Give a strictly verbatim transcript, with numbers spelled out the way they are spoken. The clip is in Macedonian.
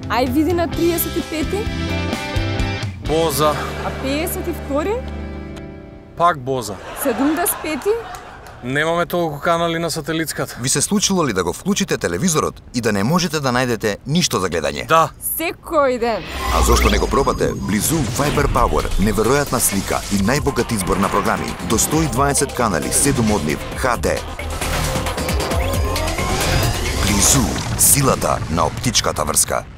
Ај види на триесет и пети. Боза. А пеесет и втори? Пак Боза. седумдесет и пети? Немаме толку канали на сателитската. Ви се случило ли да го вклучите телевизорот и да не можете да најдете ништо за гледање? Да. Секој ден. А зошто не го пробате? Близу Fiber Power, неверојатна слика и најбогат избор на програми, до сто и дваесет канали, седум од нив, Х Д. Близу, силата на оптичката врска.